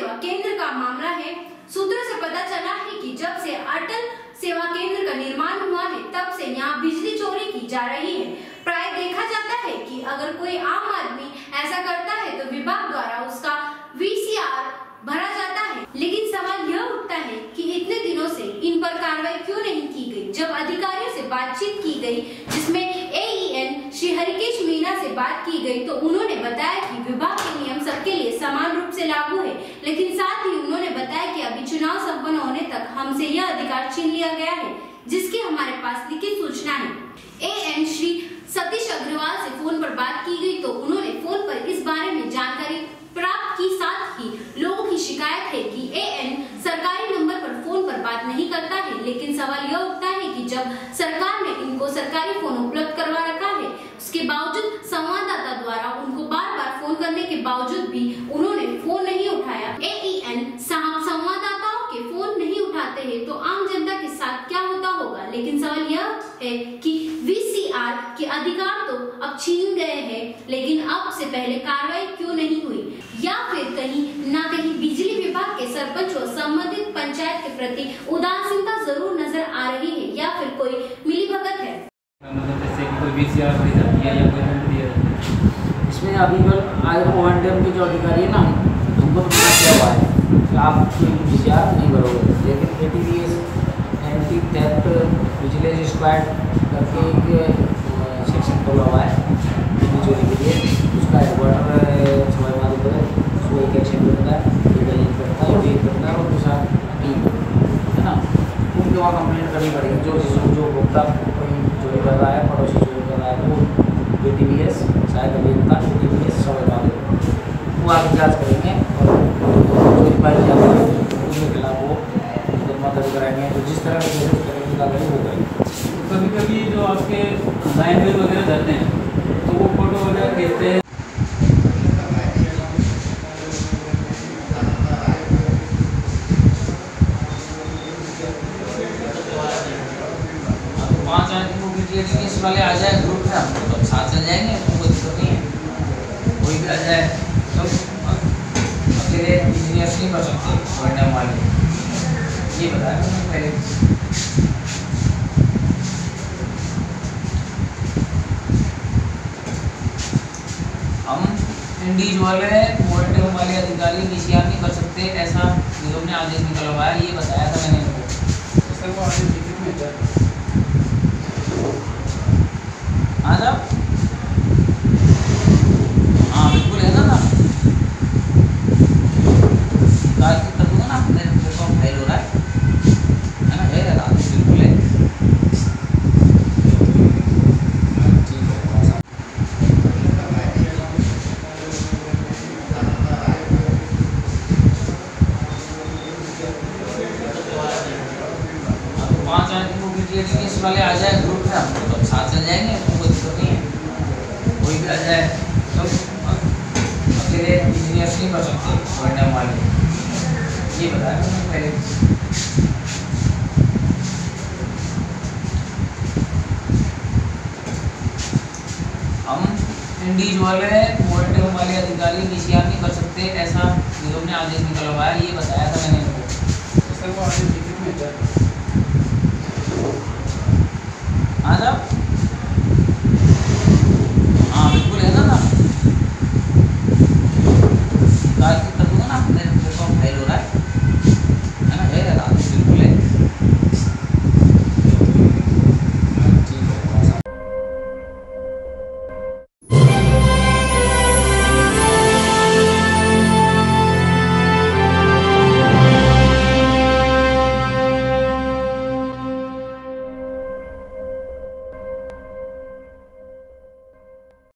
सेवा केंद्र का मामला है। सूत्रों से पता चला है कि जब से अटल सेवा केंद्र का निर्माण हुआ है तब से यहाँ बिजली चोरी की जा रही है। प्राय देखा जाता है कि अगर कोई आम आदमी ऐसा करता है तो विभाग द्वारा उसका VCR भरा जाता है, लेकिन सवाल यह उठता है कि इतने दिनों से इन पर कार्रवाई क्यों नहीं की गई। जब अधिकारियों से बातचीत की गई, जिसमें AEN श्री हरिकेश मीणा से बात की गई, तो उन्होंने बताया कि विभाग के नियम सबके लिए समान रूप से लागू है, लेकिन साथ ही उन्होंने बताया कि अभी चुनाव संपन्न होने तक हमसे यह अधिकार छीन लिया गया है, जिसकी हमारे पास लिखित सूचना है। AN श्री सतीश अग्रवाल से फोन पर बात की गई तो उन्होंने फोन पर इस बारे में जानकारी प्राप्त की। साथ ही लोगों की शिकायत है कि AN सरकारी नंबर पर फोन पर बात नहीं करता है, लेकिन सवाल यह उठता है कि जब सरकार ने इनको सरकारी फोन उपलब्ध करवा रखा है, उसके बावजूद संवाददाता द्वारा उनको बार बार फोन करने के बावजूद भी उन्होंने फोन नहीं उठाया। AEN साहब संवाददाताओं के फोन नहीं उठाते हैं तो आम जनता के साथ क्या होता होगा। लेकिन सवाल यह है कि VCR के अधिकार तो अब छीन गए हैं, लेकिन अब से पहले कार्रवाई क्यों नहीं हुई, या फिर कहीं ना कहीं बिजली विभाग के सरपंच और संबंधित पंचायत के प्रति उदासीनता जरूर नजर आ रही है, या फिर कोई मिलीभगत है। जैसे कोई VCR भरी जाती है या कोई दंड दिया जाता है, इसमें अभी ONDM के जो अधिकारी है ना, उनको तो पता क्या हुआ है कि आप कोई VCR नहीं भरोगे, लेकिन ATVS anti theft vigilance squad करके एक सेक्शन खोला हुआ है बिजली चोरी के लिए। उसका हेडक्वार्टर सवाई माधोपुर है, उसको एक एक्शन करता है, एक करता है, एक करता है, और दूसरा टीम है ना, उनके वहाँ कंप्लेंट करनी पड़ेगी। जो भोक्ता कोई चोरी कर रहा है, पड़ोसी चोरी कर रहा है, वो ATVS शायद अभियंता ATVS सवाई माधोपुर वो आगे जाँच करेंगे और चोरी पाई जाती है उसके खिलाफ वो मुकदमा दर्ज कराएंगे। तो जिस तरह से करेंगे कार्रवाई हो गई। कभी कभी जो आपके लाइन में वगैरह जाते हैं तो वो फोटो वगैरह खींचते हैं। पाँच आदमी वाले आ जाए ग्रुप में, हम तो साथ चल जाएंगे, कोई दिक्कत नहीं है। कोई भी आ जाए तो अकेले इंजीनियर्स नहीं कर सकते ONDM वाले, ये बताया मैंने पहले। हम इंडिविजुअल ONDM वाले अधिकारी VCR नहीं कर सकते, ऐसा निगम ने आदेश निकला हुआ है, ये बताया था मैंने इनको। हाँ साहब, हाँ बिल्कुल है ना, कर दूँगा ना, मेरे को फाइल हो रहा है ना, है ना, बिल्कुल है। पाँच आदमी वाले आ जाए ग्रुप में, हम तो साथ चल जाएंगे, कोई दिक्कत नहीं है। कोई भी आ जाए तो अकेले इंजीनियर्स नहीं कर सकते ONDM वाले, ये बताया मैंने पहले। हम इंडिविजुअल ONDM वाले अधिकारी VCR नहीं कर सकते, ऐसा निगम ने आदेश निकला हुआ है, ये बताया था मैंने इनको।